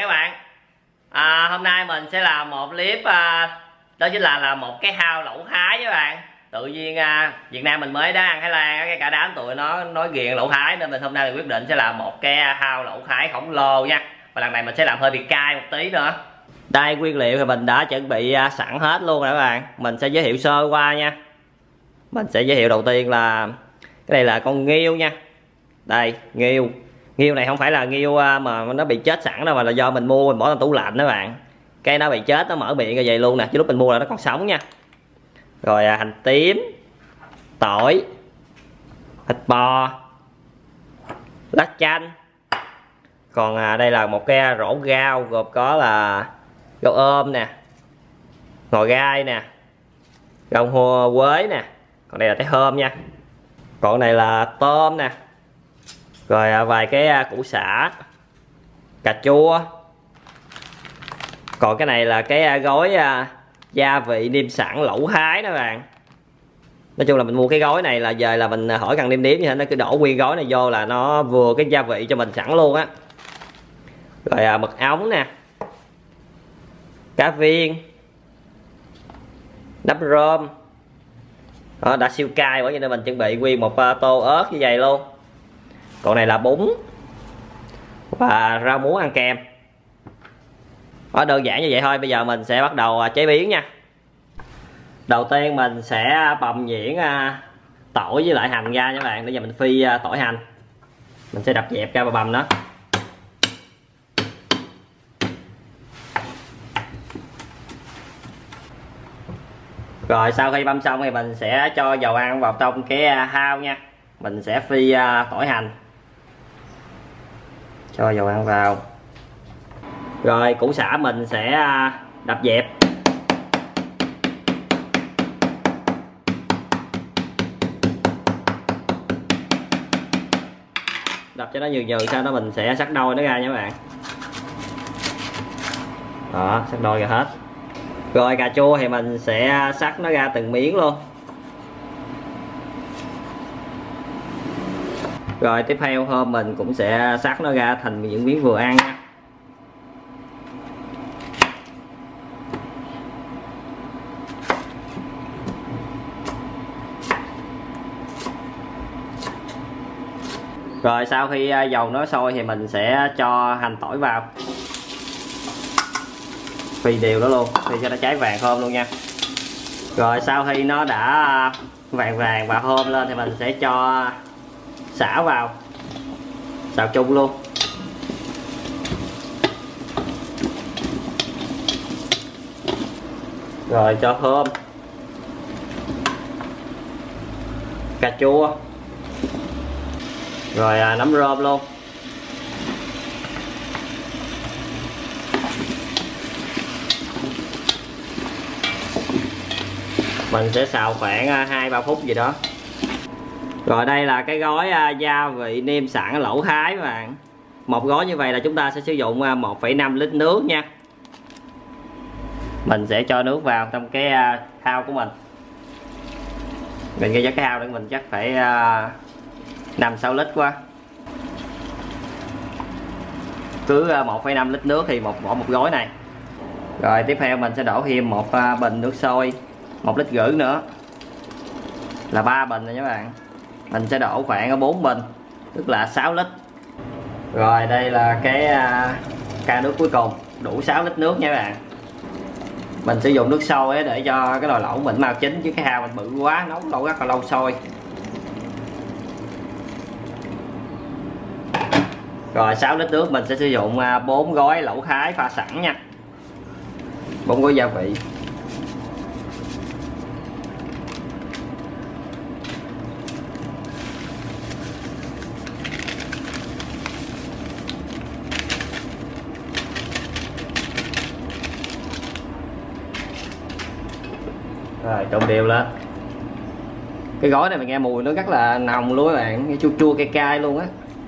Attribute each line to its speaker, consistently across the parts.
Speaker 1: các bạn. Hôm nay mình sẽ làm một clip đó chính là một cái hao lẩu Thái các bạn. Tự nhiên Việt Nam mình mới đã ăn Thái Lan, cái cả đám tụi nó nói ghiền lẩu Thái nên hôm nay mình quyết định sẽ làm một cái hao lẩu Thái khổng lồ nha. Và lần này mình sẽ làm hơi bị cay một tí nữa. Đây, nguyên liệu thì mình đã chuẩn bị sẵn hết luôn rồi các bạn. Mình sẽ giới thiệu sơ qua nha. Mình sẽ giới thiệu đầu tiên là cái này là con nghêu nha. Đây, nghêu. Nghêu này không phải là nghêu mà nó bị chết sẵn đâu, mà là do mình mua mình bỏ trong tủ lạnh đó bạn. Cái nó bị chết, nó mở miệng như vậy luôn nè, chứ lúc mình mua là nó còn sống nha. Rồi hành tím, tỏi, thịt bò, lá chanh. Còn đây là một cái rổ rau gồm có là rau ôm nè, ngò gai nè, rau hoa quế nè. Còn đây là cái thơm nha. Còn này là tôm nè. Rồi vài cái củ sả, cà chua. Còn cái này là cái gói gia vị nêm sẵn lẩu Thái đó bạn. Nói chung là mình mua cái gói này là về là mình hỏi cần nêm nếm như thế, nó cứ đổ nguyên gói này vô là nó vừa cái gia vị cho mình sẵn luôn á. Rồi mật ong nè, cá viên, nấm rơm. Đó, đã siêu cay bởi vậy nên mình chuẩn bị nguyên một tô ớt như vậy luôn. Còn này là bún và rau muống ăn kèm. Đó, đơn giản như vậy thôi. Bây giờ mình sẽ bắt đầu chế biến nha. Đầu tiên mình sẽ bằm nhuyễn tỏi với lại hành ra nha các bạn. Bây giờ mình phi tỏi hành. Mình sẽ đập dẹp ra và bằm nó. Rồi sau khi băm xong thì mình sẽ cho dầu ăn vào trong cái hao nha. Mình sẽ phi tỏi hành, cho dầu ăn vào. Rồi củ sả mình sẽ đập dẹp. Đập cho nó nhừ nhừ, sau đó mình sẽ cắt đôi nó ra nha các bạn. Đó, cắt đôi ra hết. Rồi cà chua thì mình sẽ cắt nó ra từng miếng luôn. Rồi tiếp theo hôm mình cũng sẽ cắt nó ra thành những miếng vừa ăn nha. Rồi sau khi dầu nó sôi thì mình sẽ cho hành tỏi vào. Phi đều đó luôn, phi cho nó cháy vàng thơm luôn nha. Rồi sau khi nó đã vàng vàng và thơm lên thì mình sẽ cho sả vào, xào chung luôn. Rồi cho thơm, cà chua, rồi nấm rơm luôn. Mình sẽ xào khoảng 2-3 phút gì đó. Rồi đây là cái gói gia vị nêm sẵn lẩu Thái các bạn. Một gói như vậy là chúng ta sẽ sử dụng 1,5 lít nước nha. Mình sẽ cho nước vào trong cái hao của mình. Mình ghi cho cái hao để mình chắc phải 5-6 lít quá. Cứ 1,5 lít nước thì bỏ một gói này. Rồi tiếp theo mình sẽ đổ thêm một bình nước sôi 1,5 lít nữa, là 3 bình rồi các bạn. Mình sẽ đổ khoảng 4 bình, tức là 6 lít. Rồi đây là cái ca nước cuối cùng, đủ 6 lít nước nha các bạn. Mình sử dụng nước sôi để cho cái nồi lẩu mình mau chín, chứ cái hao mình bự quá, nấu rất là lâu sôi. Rồi 6 lít nước mình sẽ sử dụng 4 gói lẩu Thái pha sẵn nha, 4 gói gia vị. Rồi trộn đều lên. Cái gói này mình nghe mùi nó rất là nồng luôn các bạn, nghe chua chua cay cay luôn á.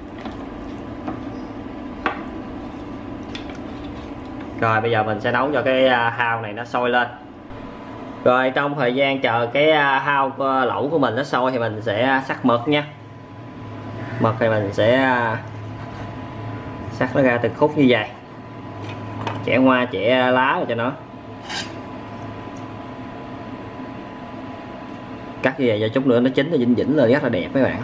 Speaker 1: Rồi bây giờ mình sẽ nấu cho cái hao này nó sôi lên. Rồi trong thời gian chờ cái hao lẩu của mình nó sôi thì mình sẽ sắc mực nha. Mực thì mình sẽ sắc nó ra từng khúc như vậy. chẻ hoa chẻ lá rồi cho nó. Cắt như vậy cho chút nữa nó chín, nó vĩnh vĩnh lên rất là đẹp mấy bạn.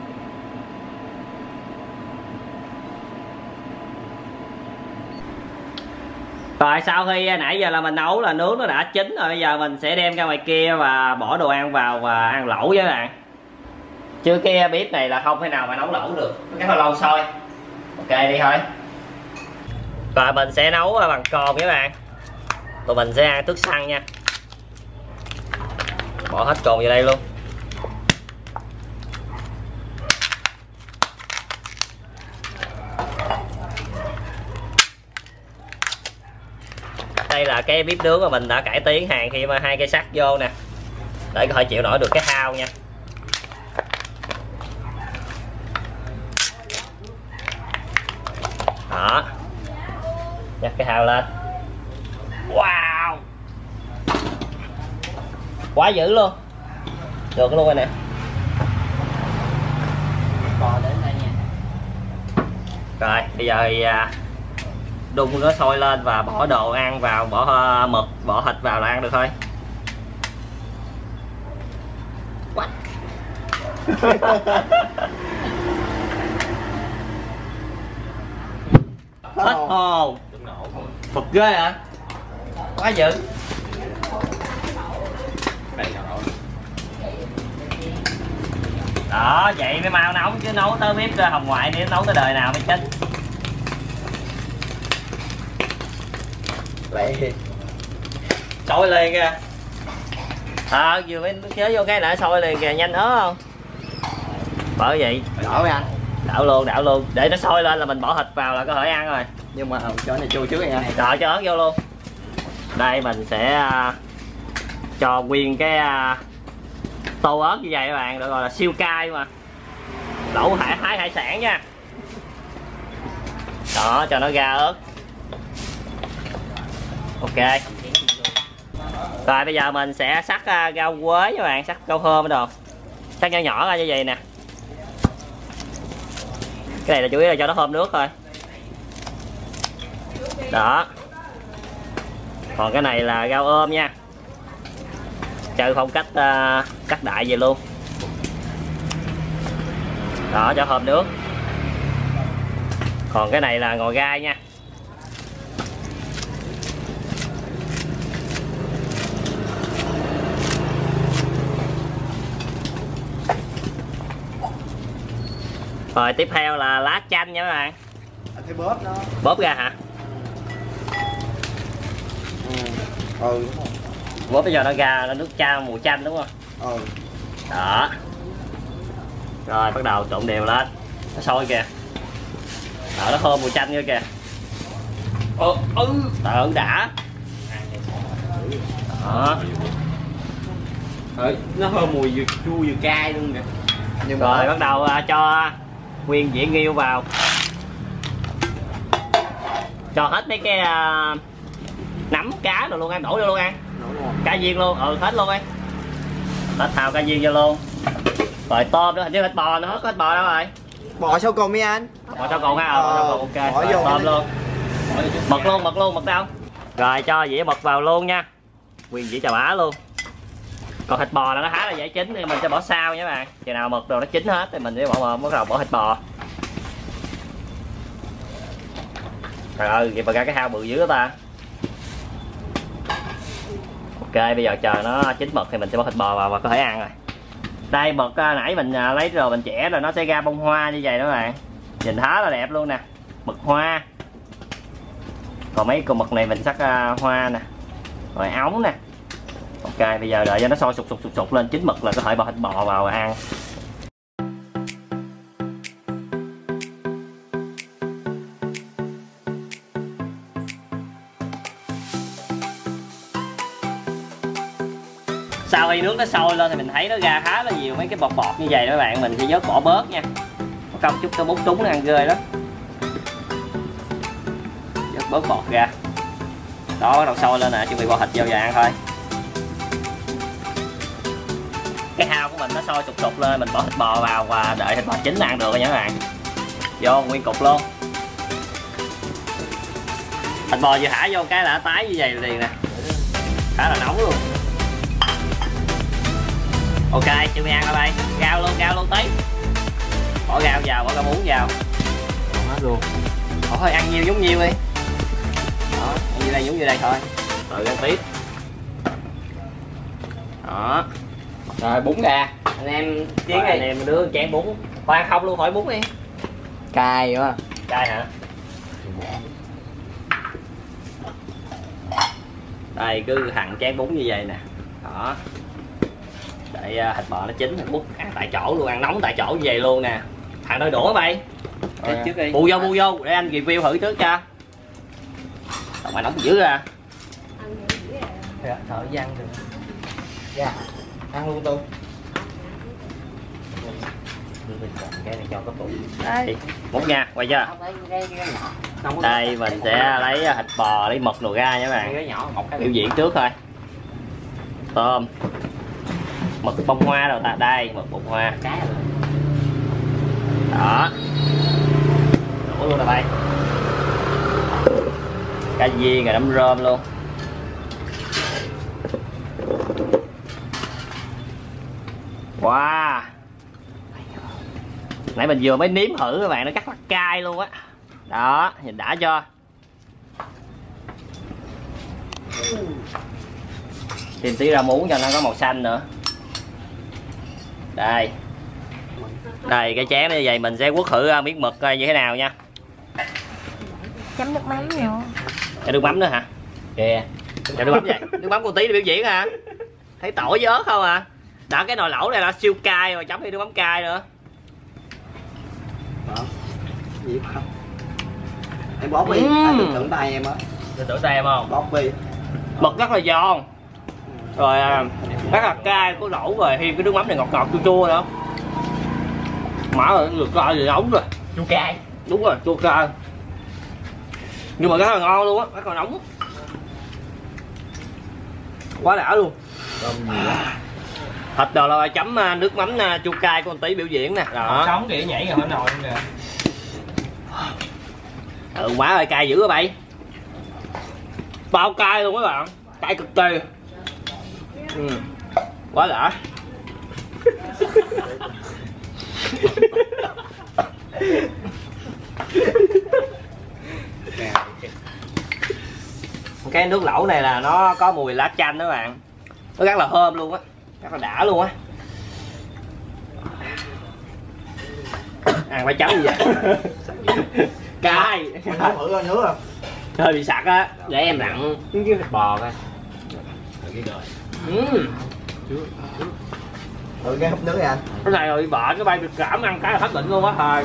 Speaker 1: Rồi sau khi nãy giờ là mình nấu là nướng nó đã chín rồi, bây giờ mình sẽ đem ra ngoài kia và bỏ đồ ăn vào và ăn lẩu với các bạn. Chứ cái bếp này là không thể nào mà nấu lẩu được, cái lâu sôi. Ok đi thôi. Rồi mình sẽ nấu bằng cồn các bạn. Tụi mình sẽ ăn tức xăng nha. Bỏ hết cồn vào đây luôn. Đây là cái bếp nướng mà mình đã cải tiến hàng khi mà 2 cây sắt vô nè, để có thể chịu nổi được cái hao nha. Đó, nhắc cái hao lên. Wow, quá dữ luôn, được luôn rồi nè. Rồi bây giờ thì đun nó sôi lên và bỏ đồ ăn vào, bỏ mực, bỏ thịt vào là ăn được thôi. Hết hồn. Phật ghê hả? Quá dữ. Đó, vậy mới mau nấu chứ nấu tới bếp hồng ngoại đi, nấu tới đời nào mới chết. Vậy sôi liền kìa. Vừa mới chế vô cái đã sôi liền kìa, nhanh ớ không? Bởi vậy
Speaker 2: đảo với anh.
Speaker 1: Đảo luôn để nó sôi lên là mình bỏ thịt vào là có thể ăn rồi.
Speaker 2: Nhưng mà cho này chua trước nha.
Speaker 1: Rồi cho ớt vô luôn. Đây mình sẽ cho nguyên cái tô ớt như vậy các bạn, được gọi là siêu cay mà. Lẩu hải sản nha. Đó, cho nó ra ớt. Ok. Rồi bây giờ mình sẽ sắc rau quế các bạn, sắc rau thơm đồ. Sắc nhỏ nhỏ ra như vậy nè. Cái này là chủ yếu là cho nó thơm nước thôi. Đó. Còn cái này là rau ôm nha. Chơi phong cách cắt đại về luôn. Đó, cho thơm nước. Còn cái này là ngò gai nha. Rồi tiếp theo là lá chanh nha các bạn.
Speaker 2: Anh thấy bóp nó.
Speaker 1: Bóp ra hả?
Speaker 2: Đúng rồi.
Speaker 1: Bóp bây giờ nó ra nó nước mùi chanh đúng không? Đó. Rồi bắt đầu trộn đều lên. Nó sôi kìa. Đó, nó thơm mùi chanh nữa kìa. Tợn đã. Đó.
Speaker 2: Nó thơm mùi vừa chua vừa cay luôn kìa.
Speaker 1: Rồi bắt đầu cho nguyên dĩa nghêu vào. Cho hết mấy cái nấm cá rồi luôn ăn, đổ vô luôn ăn. Cá viên luôn, hết luôn ấy. Hết thào cá viên vô luôn. Rồi tôm nữa, hình như thịt bò nữa, có thịt bò đâu rồi?
Speaker 2: Bò sau cùng đi anh.
Speaker 1: Bò sau cùng ha, bò sau cùng ok. Rồi,
Speaker 2: vô
Speaker 1: tôm luôn. Mực đâu? Rồi cho dĩa mực vào luôn nha. Nguyên dĩa chà bá luôn. Còn thịt bò là nó khá là dễ chín thì mình sẽ bỏ sau nha các bạn. Chừng nào mực đồ nó chín hết thì mình sẽ bắt đầu bỏ thịt bò. Trời ơi, vậy mà ra cái hao bự dữ ta. Ok, bây giờ chờ nó chín mực thì mình sẽ bỏ thịt bò vào và có thể ăn rồi. Đây mực nãy mình lấy rồi mình chẻ rồi nó sẽ ra bông hoa như vậy đó các bạn. Nhìn khá là đẹp luôn nè. Mực hoa. Còn mấy con mực này mình sắc hoa nè. Rồi ống nè. Ok, bây giờ đợi cho nó sôi sụt lên chín mực là có thể bỏ thịt bò vào và ăn. Sau khi nước nó sôi lên thì mình thấy nó ra khá là nhiều mấy cái bọt như vậy đó các bạn, mình sẽ vớt bỏ bớt nha. Có công chút nó bút trúng nó ăn ghê đó. Vớt bớt bọt ra. Đó, bắt đầu sôi lên nè, chuẩn bị bỏ thịt vô và ăn thôi. Cái hao của mình nó sôi sụt lên, mình bỏ thịt bò vào và đợi thịt bò chín là ăn được rồi nha các bạn. Vô nguyên cục luôn. Thịt bò vừa thả vô cái là tái như vậy liền nè, khá là nóng luôn. Ok, chuẩn bị ăn ở đây, rau luôn tí. Bỏ rau vào, bỏ rau muống vào.
Speaker 2: Còn hết luôn.
Speaker 1: Thôi ăn nhiều giống nhiều đi. Đó, ăn như đây giống như đây thôi. Rồi ăn tiếp. Đó.
Speaker 2: Rồi bún ra.
Speaker 1: Anh em chiến đi. Anh em đứa chén bún. Khoan không luôn, hỏi bún đi.
Speaker 2: Cay quá.
Speaker 1: Cay hả? Đây cứ hẳn chén bún như vậy nè. Đó. Để thịt bò nó chín, mình múc ăn tại chỗ luôn, ăn nóng tại chỗ như vậy luôn nè. Thằng đôi đũa bay.
Speaker 2: Trước đi.
Speaker 1: Bu vô để anh review thử trước cho. Đâu mà nóng dữ à. Thở văng rồi.
Speaker 2: Dạ. Ăn luôn tôi.
Speaker 1: Cái này cho có tủ. Đây, múc nha, quay chưa? Đây mình sẽ lấy thịt bò, lấy mực đồ ra nha các bạn. Biểu diễn trước thôi. Tôm. Mực bông hoa rồi ta, đây, mực bông hoa. Đó. Đổ luôn nè bay. Cá viên rồi đấm rơm luôn. Wow. Nãy mình vừa mới nếm thử các bạn, nó rất là cay luôn á. Đó, nhìn đã cho. Thêm tí rau muống cho nó có màu xanh nữa. Đây. Đây cái chén như vậy mình sẽ quất thử miếng mực coi như thế nào nha.
Speaker 3: Chấm nước mắm nữa.
Speaker 1: Cái nước mắm nữa hả? Kìa. Cái nước mắm vậy. Nước mắm cô tí để biểu diễn hả? Thấy tỏi với ớt không à? Đã cái nồi lẩu này là siêu cay rồi, chấm thêm nước mắm cay nữa.
Speaker 2: Gì không? Em bóp đi, tưởng tượng tay em á.
Speaker 1: Tưởng tay em không?
Speaker 2: Bóp đi.
Speaker 1: Mực rất là giòn. Rồi rất là cay, có lẩu rồi thêm cái nước mắm này ngọt ngọt chua chua nữa. Má ơi, được cay thì nóng rồi.
Speaker 2: Chua cay.
Speaker 1: Đúng rồi, chua cay. Nhưng mà rất là ngon luôn á, rất là nóng. Quá đã luôn. Thịt đồ là chấm nước mắm chua cay của anh Tí biểu diễn nè. Đó.
Speaker 4: Sống kìa, nhảy vào nồi luôn kìa.
Speaker 1: Má ơi, cay dữ á bay. Bao cay luôn các bạn. Cay cực kỳ. Quá đã. Cái nước lẩu này là nó có mùi lá chanh đó các bạn. Nó rất là thơm luôn á, rất là đã luôn á. Ăn phải chấm như vậy. Cay.
Speaker 2: Thử coi nước không?
Speaker 1: Hơi bị sặc á, để em lặn cái thịt bò coi.
Speaker 2: Thử cái húp nước đi anh.
Speaker 1: Cái này rồi bỏ cái bay được cảm ăn cái là hết bệnh luôn á thôi.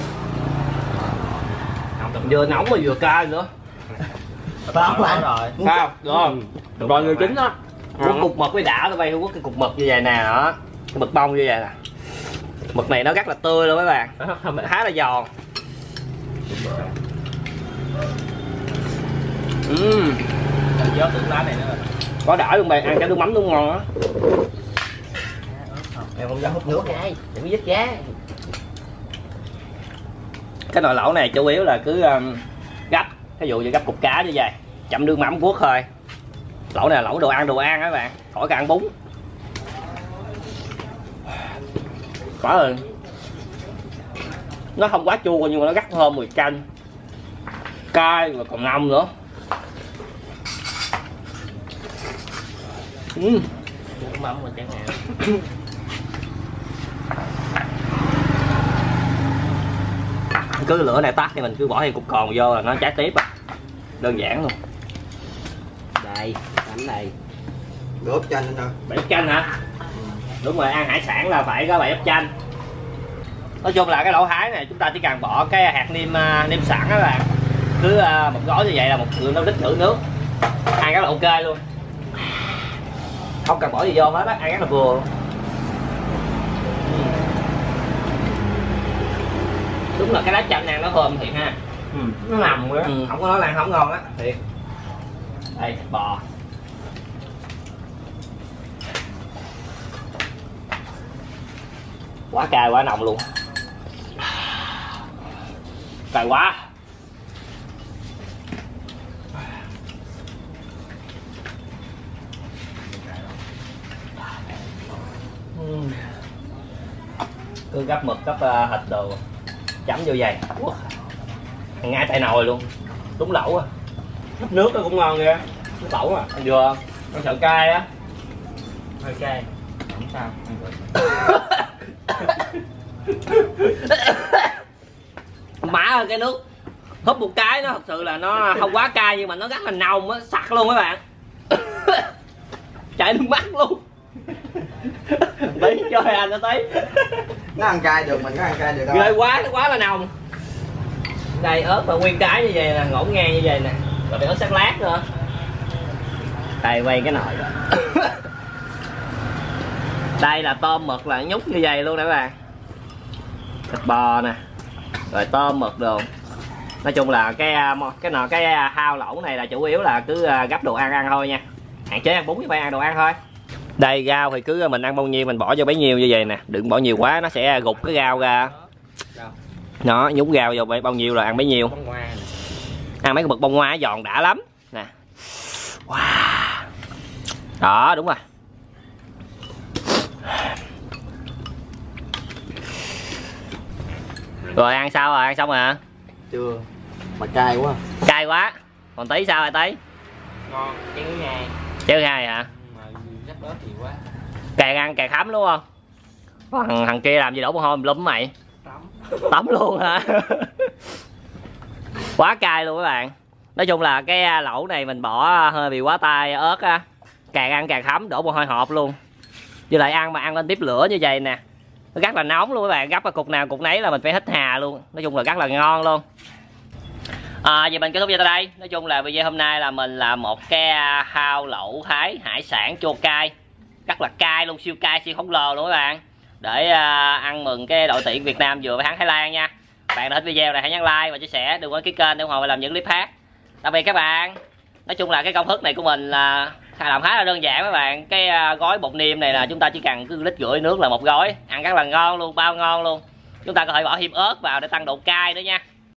Speaker 1: Vừa nóng mà vừa cay nữa.
Speaker 2: Không anh.
Speaker 1: Rồi. Sao? Được không? Rồi người chính đó. Quất cục mực với đã tụi bay, quất cái cục mực như vậy nè, đó. Cái mực bông như vậy nè. Mực này nó rất là tươi luôn các bạn. Khá là giòn.
Speaker 4: Gió tưởng lá này nữa rồi.
Speaker 1: Có đỡ luôn bạn, ăn cái nước mắm đúng ngon á.
Speaker 2: Em không dám húp nước.
Speaker 1: Đừng có dứt giá. Cái nồi lẩu này chủ yếu là cứ gấp, ví dụ như gấp cục cá như vậy, chấm nước mắm cuốc thôi. Lẩu này là lẩu đồ ăn các bạn, khỏi cả ăn bún. Quá rồi. Nó không quá chua nhưng mà nó rất thơm mùi chanh, cay và còn ngâm nữa.
Speaker 4: Nước mắm mình chẳng hạn.
Speaker 1: Cứ lửa này tắt thì mình cứ bỏ thêm cục còn vô là nó cháy tiếp à. Đơn giản luôn. Đây, bánh này.
Speaker 2: Đổ ốp chanh nữa.
Speaker 1: Bảy ốc chanh hả? Đúng rồi, ăn hải sản là phải có bảy ốc chanh. Nói chung là cái lẩu thái này chúng ta chỉ cần bỏ cái hạt nêm sẵn đó các bạn. Cứ một gói như vậy là một nấu lít rưỡi nước. Ăn rất là ok luôn. Không cần bỏ gì vô hết á, ăn rất là vừa luôn. Đúng là cái lá chanh ăn nó thơm thiệt ha.
Speaker 4: Nó nằm rồi đó.
Speaker 1: Không có nói là ăn không ngon á, thiệt. Đây, thịt bò. Quá cay, quá nồng luôn. Cay quá. cứ gắp mực gắp thịt đồ chấm vô dày ngay tại nồi luôn, đúng lẩu á.
Speaker 4: Hấp nước nó cũng ngon kìa. Nước lẩu à.
Speaker 1: Ăn vừa con sợ cay á.
Speaker 4: Hơi cay. Không sao, ăn được.
Speaker 1: Má ơi, cái nước húp một cái nó thật sự là nó không quá cay nhưng mà nó rất là nồng á, sặc luôn các bạn. Chảy nước mắt luôn. Tí cho anh nó tí.
Speaker 2: Nó ăn cay được, mình có ăn cay được đâu.
Speaker 1: Ghê quá, nó quá là nồng. Đây ớt mà nguyên cái như vậy nè, ngổn ngang như vậy nè. Rồi phải ớt sắc lát nữa. Đây quay cái nồi rồi. Đây là tôm mực là nhúc như vậy luôn nè các bạn. Thịt bò nè. Rồi tôm mực đồ. Nói chung là cái hao lẩu này là chủ yếu là cứ gắp đồ ăn thôi nha. Hạn chế ăn bún với phải ăn đồ ăn thôi. Đây rau thì cứ mình ăn bao nhiêu mình bỏ vô bấy nhiêu như vậy nè, đừng bỏ nhiều quá nó sẽ gục cái rau ra. Nó nhúng rau vô bao nhiêu là ăn bấy nhiêu.
Speaker 4: Bông hoa nè.
Speaker 1: Ăn mấy cái mực bông hoa giòn đã lắm nè. Wow. Đó đúng rồi. Rồi ăn sao rồi, ăn xong rồi hả?
Speaker 2: Chưa, mà cay quá.
Speaker 1: Cay quá. Còn tí sao rồi tí?
Speaker 4: Ngon, chén thứ hai.
Speaker 1: Chứ hai hả?
Speaker 4: Mà rất bớt nhiều quá.
Speaker 1: Càng ăn càng khắm đúng không? Thằng kia làm gì đổ mồ hôi lúm mày. Tắm luôn hả? Quá cay luôn các bạn. Nói chung là cái lẩu này mình bỏ hơi bị quá tay ớt á. Càng ăn càng thấm, đổ mồ hôi hột luôn. Với lại ăn mà ăn lên tiếp lửa như vậy nè, nó rất là nóng luôn các bạn. Gắp vào cục nào cục nấy là mình phải hít hà luôn. Nói chung là rất là ngon luôn. Vậy mình kết thúc video tại đây. Nói chung là video hôm nay là mình làm một cái hao lẩu Thái hải sản chua cay. Rất là cay luôn, siêu cay, siêu khổng lồ luôn các bạn. Để ăn mừng cái đội tuyển Việt Nam vừa với thắng Thái Lan nha. Bạn đã thích video này hãy nhấn like và chia sẻ, đừng quên ký kênh để ủng hộ và làm những clip khác. Tạm biệt các bạn. Nói chung là cái công thức này của mình là làm khá là đơn giản các bạn. Cái gói bột niêm này là chúng ta chỉ cần cứ lít rưỡi nước là một gói, ăn rất là ngon luôn, bao ngon luôn. Chúng ta có thể bỏ thêm ớt vào để tăng độ cay nữa nha.